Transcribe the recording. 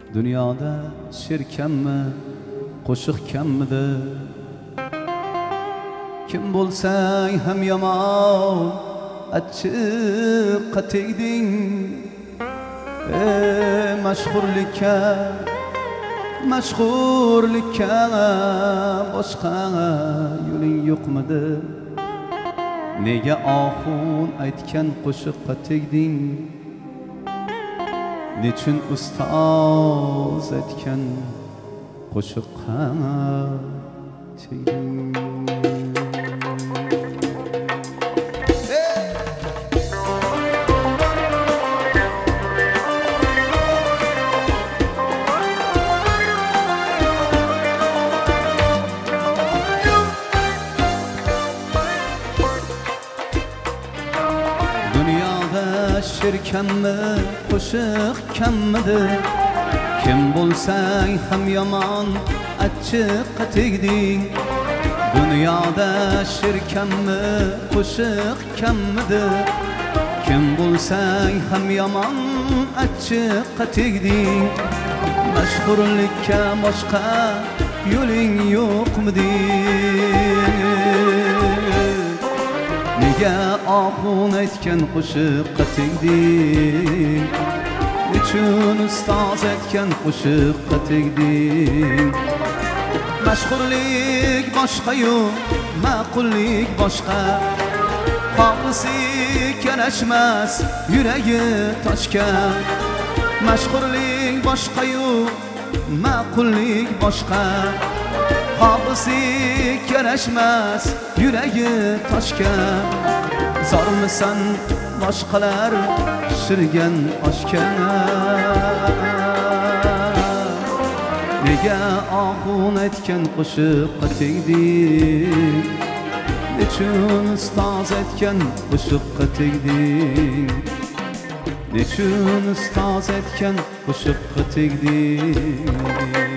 Dünyada şir kemmi, qo'shiq kemmidi? Kim bo'lsang ham yomon, achchiqqa tegding. Mashhurlikka boshqa yo'ling yo'qmidi? Nega oxun aytgan qo'shiqqa tegding? Nechun ustoz aytgan qo'shiqqa tegding? Şir kemmi, qo'shiq kemmidi? Kim bo'lsang ham yomon, achchiqqa tegding. Dunyoda shir kemmi, qo'shiq kemmidi? Kim bo'lsang ham yomon, achchiqqa tegding. Mashhurlikka boshqa yo'ling yo'qmidi? Nega oxun aytgan qo'shiqqa tegding? Nechun ustoz aytgan qo'shiqqa tegding? Mashhurlik boshqa-yu, ma'qullik boshqa. Xohlisi yarashmas, yuragi toshga. Mashhurlik boshqa-yu, ma'qullik boshqa. Xohlisi yarashmas, yuragi toshga. Zormisan boshqalar pishirgan oshga? Nega oxun aytgan qo'shiqqa tegding? Nechun ustoz aytgan qo'shiqqa tegding? Nechun ustoz aytgan qo'shiqqa tegding?